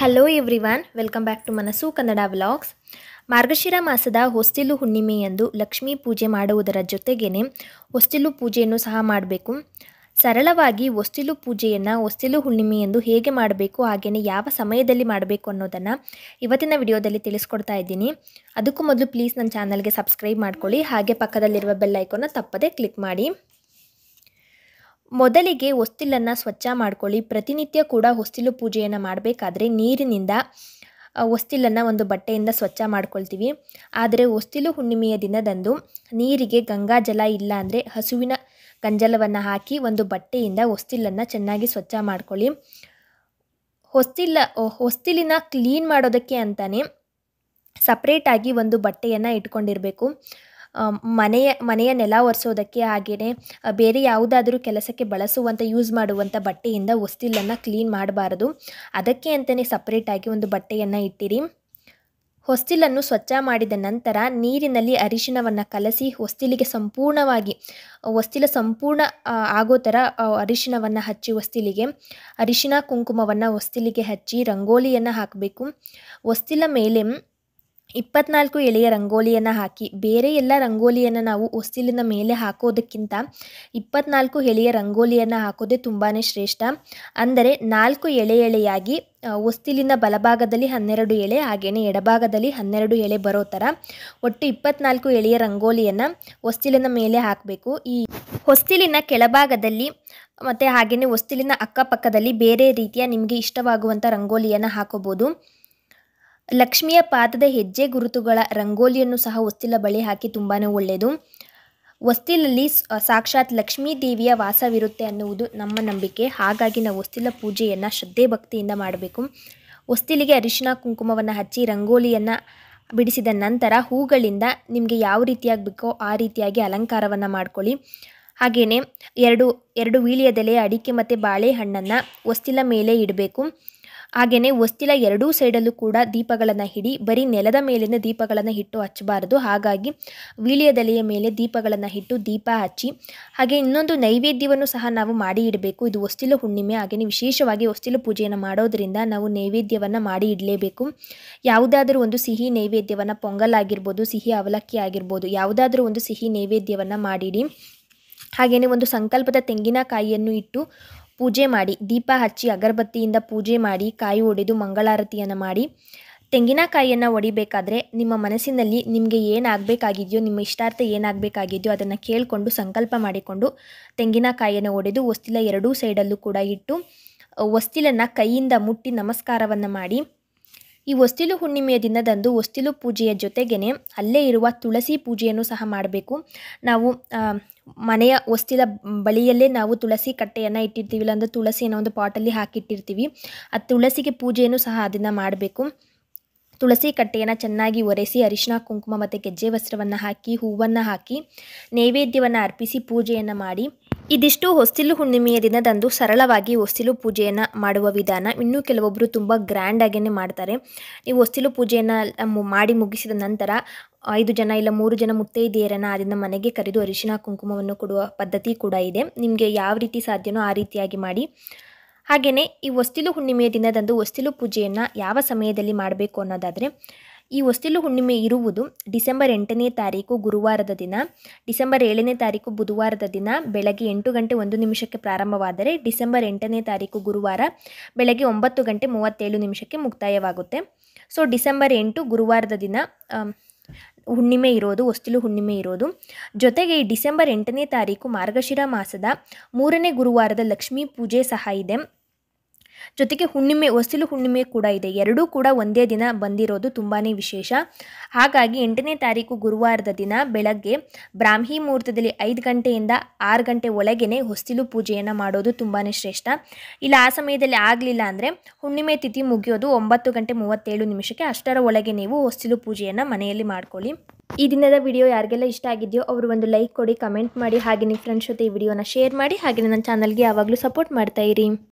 Hello everyone, welcome back to Manassu Kannada vlogs. ಮಾರ್ಗಶಿರ ಮಾಸದ ಹೊಸ್ತಿಲು ಹುಣ್ಣಿಮೆಯಂದು ಲಕ್ಷ್ಮೀ ಪೂಜೆ ಮಾಡುವುದರ ಜೊತೆಗೇ ಹೊಸ್ತಿಲು ಪೂಜೆಯನ್ನು ಸಹ ಮಾಡಬೇಕು. ಸರಳವಾಗಿ ಹೊಸ್ತಿಲು ಪೂಜೆಯನ್ನು ಹೊಸ್ತಿಲು ಹುಣ್ಣಿಮೆಯಂದು ಹೇಗೆ ಮಾಡಬೇಕು, ಹಾಗೆಯೇ ಯಾವ ಸಮಯದಲ್ಲಿ ಮಾಡಬೇಕು ಅನ್ನೋದನ್ನು ಇವತ್ತಿನ ವಿಡಿಯೋದಲ್ಲಿ ತಿಳಿಸ್ಕೊಡ್ತಾ ಇದ್ದೀನಿ. ಅದಕ್ಕೂ ಮೊದಲು ಪ್ಲೀಸ್ ನನ್ನ ಚಾನಲ್ಗೆ ಸಬ್ಸ್ಕ್ರೈಬ್ ಮಾಡ್ಕೊಳ್ಳಿ, ಹಾಗೆ ಪಕ್ಕದಲ್ಲಿರುವ ಬೆಲ್ ಐಕಾನ್ನ ತಪ್ಪದೇ ಕ್ಲಿಕ್ ಮಾಡಿ. ಮೊದಲಿಗೆ ಹೊಸ್ತಿಲನ್ನು ಸ್ವಚ್ಛ ಮಾಡ್ಕೊಳ್ಳಿ. ಪ್ರತಿನಿತ್ಯ ಕೂಡ ಹೊಸ್ತಿಲು ಪೂಜೆಯನ್ನು ಮಾಡಬೇಕಾದ್ರೆ ನೀರಿನಿಂದ ಹೊಸ್ತಿಲನ್ನು ಒಂದು ಬಟ್ಟೆಯಿಂದ ಸ್ವಚ್ಛ ಮಾಡ್ಕೊಳ್ತೀವಿ. ಆದರೆ ಹೊಸ್ತಿಲು ಹುಣ್ಣಿಮೆಯ ದಿನದಂದು ನೀರಿಗೆ ಗಂಗಾಜಲ ಇಲ್ಲ ಅಂದರೆ ಹಸುವಿನ ಗಂಜಲವನ್ನು ಹಾಕಿ ಒಂದು ಬಟ್ಟೆಯಿಂದ ಹೊಸ್ತಿಲನ್ನು ಚೆನ್ನಾಗಿ ಸ್ವಚ್ಛ ಮಾಡ್ಕೊಳ್ಳಿ. ಹೊಸ್ತಿಲಿನ ಕ್ಲೀನ್ ಮಾಡೋದಕ್ಕೆ ಸಪ್ರೇಟಾಗಿ ಒಂದು ಬಟ್ಟೆಯನ್ನು ಇಟ್ಕೊಂಡಿರಬೇಕು. ಮನೆಯ ನೆಲ ಒರೆಸೋದಕ್ಕೆ ಹಾಗೆಯೇ ಬೇರೆ ಯಾವುದಾದ್ರೂ ಕೆಲಸಕ್ಕೆ ಬಳಸುವಂಥ ಯೂಸ್ ಮಾಡುವಂಥ ಬಟ್ಟೆಯಿಂದ ಹೊಸ್ತಿಲನ್ನು ಕ್ಲೀನ್ ಮಾಡಬಾರದು. ಅದಕ್ಕೆ ಅಂತಲೇ ಸಪ್ರೇಟಾಗಿ ಒಂದು ಬಟ್ಟೆಯನ್ನು ಇಟ್ಟಿರಿ. ಹೊಸ್ತಿಲನ್ನು ಸ್ವಚ್ಛ ಮಾಡಿದ ನಂತರ ನೀರಿನಲ್ಲಿ ಅರಿಶಿಣವನ್ನು ಕಲಸಿ ಹೊಸ್ತಿಲಿಗೆ ಹೊಸ್ತಿಲ ಸಂಪೂರ್ಣ ಆಗೋ ಥರ ಅರಿಶಿಣವನ್ನು ಹಚ್ಚಿ ಹೊಸ್ತಿಲಿಗೆ ಅರಿಶಿಣ ಕುಂಕುಮವನ್ನು ಹೊಸ್ತಿಲಿಗೆ ಹಚ್ಚಿ ರಂಗೋಲಿಯನ್ನು ಹಾಕಬೇಕು. ಹೊಸ್ತಿಲ ಮೇಲೆ 24 ಎಳೆಯ ರಂಗೋಲಿಯನ್ನು ಹಾಕಿ, ಬೇರೆ ಎಲ್ಲ ರಂಗೋಲಿಯನ್ನು ನಾವು ಹೊಸ್ತಿಲಿನ ಮೇಲೆ ಹಾಕೋದಕ್ಕಿಂತ 24 ಎಳೆಯ ರಂಗೋಲಿಯನ್ನು ಹಾಕೋದೇ ತುಂಬಾ ಶ್ರೇಷ್ಠ. ಅಂದರೆ 4 ಎಳೆಯಾಗಿ ಹೊಸ್ತಿಲಿನ ಬಲಭಾಗದಲ್ಲಿ 12 ಎಳೆ, ಹಾಗೆಯೇ ಎಡಭಾಗದಲ್ಲಿ 12 ಎಳೆ ಬರೋ ಥರ ಒಟ್ಟು 24 ಎಳೆಯ ರಂಗೋಲಿಯನ್ನು ಹೊಸ್ತಿಲಿನ ಮೇಲೆ ಹಾಕಬೇಕು. ಈ ಹೊಸ್ತಿಲಿನ ಕೆಳಭಾಗದಲ್ಲಿ ಮತ್ತು ಹಾಗೆಯೇ ಹೊಸ್ತಿಲಿನ ಅಕ್ಕಪಕ್ಕದಲ್ಲಿ ಬೇರೆ ರೀತಿಯ ನಿಮಗೆ ಇಷ್ಟವಾಗುವಂಥ ರಂಗೋಲಿಯನ್ನು ಹಾಕೋಬೋದು. ಲಕ್ಷ್ಮಿಯ ಪಾದದ ಹೆಜ್ಜೆ ಗುರುತುಗಳ ರಂಗೋಲಿಯನ್ನು ಸಹ ಹೊಸ್ತಿಲ ಬಳಿ ಹಾಕಿ ತುಂಬಾ ಒಳ್ಳೆಯದು. ಹೊಸ್ತಿಲಲ್ಲಿ ಸಾಕ್ಷಾತ್ ಲಕ್ಷ್ಮೀ ದೇವಿಯ ವಾಸವಿರುತ್ತೆ ಅನ್ನುವುದು ನಮ್ಮ ನಂಬಿಕೆ. ಹಾಗಾಗಿ ನಾವು ಹೊಸ್ತಿಲ ಪೂಜೆಯನ್ನು ಶ್ರದ್ಧೆ ಭಕ್ತಿಯಿಂದ ಮಾಡಬೇಕು. ಹೊಸ್ತಿಲಿಗೆ ಅರಿಶಿಣ ಕುಂಕುಮವನ್ನು ಹಚ್ಚಿ ರಂಗೋಲಿಯನ್ನು ಬಿಡಿಸಿದ ನಂತರ ಹೂಗಳಿಂದ ನಿಮಗೆ ಯಾವ ರೀತಿಯಾಗಿ ಬೇಕೋ ಆ ರೀತಿಯಾಗಿ ಅಲಂಕಾರವನ್ನು ಮಾಡ್ಕೊಳ್ಳಿ. ಹಾಗೆಯೇ ಎರಡು ವೀಳ್ಯದೆಲೆ, ಅಡಿಕೆ ಮತ್ತು ಬಾಳೆಹಣ್ಣನ್ನು ಹೊಸ್ತಿಲ ಮೇಲೆ ಇಡಬೇಕು. ಹಾಗೆಯೇ ಹೊಸ್ತಿಲ ಎರಡೂ ಸೈಡಲ್ಲೂ ಕೂಡ ದೀಪಗಳನ್ನು ಇಡಿ. ಬರೀ ನೆಲದ ಮೇಲಿನ ದೀಪಗಳನ್ನು ಇಟ್ಟು ಹಚ್ಚಬಾರದು. ಹಾಗಾಗಿ ವೀಳ್ಯದೆಲೆಯ ಮೇಲೆ ದೀಪಗಳನ್ನು ಇಟ್ಟು ದೀಪ ಹಚ್ಚಿ, ಹಾಗೆ ಇನ್ನೊಂದು ನೈವೇದ್ಯವನ್ನು ಸಹ ನಾವು ಮಾಡಿ ಇಡಬೇಕು. ಇದು ಹೊಸ್ತಿಲು ಹುಣ್ಣಿಮೆ. ಹಾಗೆಯೇ ವಿಶೇಷವಾಗಿ ಹೊಸ್ತಿಲು ಪೂಜೆಯನ್ನು ಮಾಡೋದರಿಂದ ನಾವು ನೈವೇದ್ಯವನ್ನು ಮಾಡಿ ಇಡಲೇಬೇಕು. ಯಾವುದಾದ್ರೂ ಒಂದು ಸಿಹಿ ನೈವೇದ್ಯವನ್ನು, ಪೊಂಗಲ್ ಆಗಿರ್ಬೋದು, ಸಿಹಿ ಅವಲಕ್ಕಿ ಆಗಿರ್ಬೋದು, ಯಾವುದಾದ್ರೂ ಒಂದು ಸಿಹಿ ನೈವೇದ್ಯವನ್ನು ಮಾಡಿಡಿ. ಹಾಗೆಯೇ ಒಂದು ಸಂಕಲ್ಪದ ತೆಂಗಿನಕಾಯಿಯನ್ನು ಇಟ್ಟು ಪೂಜೆ ಮಾಡಿ, ದೀಪ ಹಚ್ಚಿ ಅಗರಬತ್ತಿಯಿಂದ ಪೂಜೆ ಮಾಡಿ, ಕಾಯಿ ಒಡೆದು ಮಂಗಳಾರತಿಯನ್ನು ಮಾಡಿ. ತೆಂಗಿನಕಾಯಿಯನ್ನು ಒಡಿಬೇಕಾದ್ರೆ ನಿಮ್ಮ ಮನಸ್ಸಿನಲ್ಲಿ ನಿಮಗೆ ಏನಾಗಬೇಕಾಗಿದೆಯೋ, ನಿಮ್ಮ ಇಷ್ಟಾರ್ಥ ಏನಾಗಬೇಕಾಗಿದೆಯೋ ಅದನ್ನು ಕೇಳಿಕೊಂಡು ಸಂಕಲ್ಪ ಮಾಡಿಕೊಂಡು ತೆಂಗಿನಕಾಯಿಯನ್ನು ಒಡೆದು ಹೊಸ್ತಿಲ ಎರಡೂ ಸೈಡಲ್ಲೂ ಕೂಡ ಇಟ್ಟು ಹೊಸ್ತಿಲನ್ನು ಕೈಯಿಂದ ಮುಟ್ಟಿ ನಮಸ್ಕಾರವನ್ನು ಮಾಡಿ. ಈ ಹೊಸ್ತಿಲು ಹುಣ್ಣಿಮೆಯ ದಿನದಂದು ಹೊಸ್ತಿಲು ಪೂಜೆಯ ಜೊತೆಗೇ ಅಲ್ಲೇ ಇರುವ ತುಳಸಿ ಪೂಜೆಯನ್ನು ಸಹ ಮಾಡಬೇಕು. ನಾವು ಮನೆಯ ಹೊಸ್ತಿಲ ಬಳಿಯಲ್ಲೇ ನಾವು ತುಳಸಿ ಕಟ್ಟೆಯನ್ನು ಇಟ್ಟಿರ್ತೀವಿ, ಇಲ್ಲಾಂದರೆ ತುಳಸಿಯನ್ನು ಒಂದು ಪಾಟಲ್ಲಿ ಹಾಕಿಟ್ಟಿರ್ತೀವಿ. ಆ ತುಳಸಿಗೆ ಪೂಜೆಯನ್ನು ಸಹ ಅದನ್ನು ಮಾಡಬೇಕು. ತುಳಸಿ ಕಟ್ಟೆಯನ್ನು ಚೆನ್ನಾಗಿ ಒರೆಸಿ ಅರಿಶಿಣ ಕುಂಕುಮ ಮತ್ತು ಗೆಜ್ಜೆ ವಸ್ತ್ರವನ್ನು ಹಾಕಿ, ಹೂವನ್ನು ಹಾಕಿ, ನೈವೇದ್ಯವನ್ನು ಅರ್ಪಿಸಿ ಪೂಜೆಯನ್ನು ಮಾಡಿ. ಇದಿಷ್ಟು ಹೊಸ್ತಿಲು ಹುಣ್ಣಿಮೆಯ ದಿನದಂದು ಸರಳವಾಗಿ ಹೊಸ್ತಿಲು ಪೂಜೆಯನ್ನು ಮಾಡುವ ವಿಧಾನ. ಇನ್ನೂ ಕೆಲವೊಬ್ಬರು ತುಂಬ ಗ್ರ್ಯಾಂಡಾಗೇ ಮಾಡ್ತಾರೆ. ನೀವು ಹೊಸ್ತಿಲು ಪೂಜೆಯನ್ನು ಮಾಡಿ ಮುಗಿಸಿದ ನಂತರ 5 ಜನ ಇಲ್ಲ 3 ಜನ ಮುತ್ತೈದೆಯರನ್ನು ಅದನ್ನು ಮನೆಗೆ ಕರೆದು ಅರಿಶಿಣ ಕುಂಕುಮವನ್ನು ಕೊಡುವ ಪದ್ಧತಿ ಕೂಡ ಇದೆ. ನಿಮಗೆ ಯಾವ ರೀತಿ ಸಾಧ್ಯನೋ ಆ ರೀತಿಯಾಗಿ ಮಾಡಿ. ಹಾಗೆಯೇ ಈ ಹೊಸ್ತಿಲು ಹುಣ್ಣಿಮೆಯ ದಿನದಂದು ಹೊಸ್ತಿಲು ಪೂಜೆಯನ್ನು ಯಾವ ಸಮಯದಲ್ಲಿ ಮಾಡಬೇಕು ಅನ್ನೋದಾದರೆ, ಈ ಹೊಸ್ತಿಲು ಹುಣ್ಣಿಮೆ ಇರುವುದು ಡಿಸೆಂಬರ್ 8ನೇ ತಾರೀಕು ಗುರುವಾರದ ದಿನ. ಡಿಸೆಂಬರ್ 7ನೇ ತಾರೀಕು ಬುಧವಾರದ ದಿನ ಬೆಳಗ್ಗೆ 8 ಗಂಟೆ 1 ನಿಮಿಷಕ್ಕೆ ಪ್ರಾರಂಭವಾದರೆ, ಡಿಸೆಂಬರ್ 8ನೇ ತಾರೀಕು ಗುರುವಾರ ಬೆಳಗ್ಗೆ 9 ಗಂಟೆ 37 ನಿಮಿಷಕ್ಕೆ ಮುಕ್ತಾಯವಾಗುತ್ತೆ. ಸೊ ಡಿಸೆಂಬರ್ 8 ಗುರುವಾರದ ದಿನ ಹುಣ್ಣಿಮೆ ಇರೋದು, ಹೊಸ್ತಿಲು ಹುಣ್ಣಿಮೆ ಇರೋದು. ಜೊತೆಗೆ ಈ ಡಿಸೆಂಬರ್ 8ನೇ ತಾರೀಕು ಮಾರ್ಗಶಿರ ಮಾಸದ 3ನೇ ಗುರುವಾರದ ಲಕ್ಷ್ಮೀ ಪೂಜೆ ಸಹ ಇದೆ. ಜೊತೆಗೆ ಹೊಸ್ತಿಲು ಹುಣ್ಣಿಮೆ ಕೂಡ ಇದೆ. ಎರಡೂ ಕೂಡ ಒಂದೇ ದಿನ ಬಂದಿರೋದು ತುಂಬಾ ವಿಶೇಷ. ಹಾಗಾಗಿ 8ನೇ ತಾರೀಕು ಗುರುವಾರದ ದಿನ ಬೆಳಗ್ಗೆ ಬ್ರಾಹ್ಮಿ ಮುಹೂರ್ತದಲ್ಲಿ 5 ಗಂಟೆಯಿಂದ 6 ಗಂಟೆ ಒಳಗೇ ಹೊಸ್ತಿಲು ಪೂಜೆಯನ್ನು ಮಾಡೋದು ತುಂಬಾ ಶ್ರೇಷ್ಠ. ಇಲ್ಲ ಆ ಸಮಯದಲ್ಲಿ ಆಗಲಿಲ್ಲ ಅಂದರೆ ಹುಣ್ಣಿಮೆ ತಿಥಿ ಮುಗಿಯೋದು 9 ಗಂಟೆ 37 ನಿಮಿಷಕ್ಕೆ. ಅಷ್ಟರ ಒಳಗೆ ನೀವು ಹೊಸ್ತಿಲು ಪೂಜೆಯನ್ನು ಮನೆಯಲ್ಲಿ ಮಾಡ್ಕೊಳ್ಳಿ. ಈ ದಿನದ ವಿಡಿಯೋ ಯಾರಿಗೆಲ್ಲ ಇಷ್ಟ ಆಗಿದೆಯೋ ಅವರು ಒಂದು ಲೈಕ್ ಕೊಡಿ, ಕಮೆಂಟ್ ಮಾಡಿ, ಹಾಗೆ ನಿಮ್ಮ ಫ್ರೆಂಡ್ಸ್ ಜೊತೆ ಈ ವಿಡಿಯೋನ ಶೇರ್ ಮಾಡಿ. ಹಾಗೆ ನನ್ನ ಚಾನಲ್ಗೆ ಯಾವಾಗಲೂ ಸಪೋರ್ಟ್ ಮಾಡ್ತಾ ಇರಿ.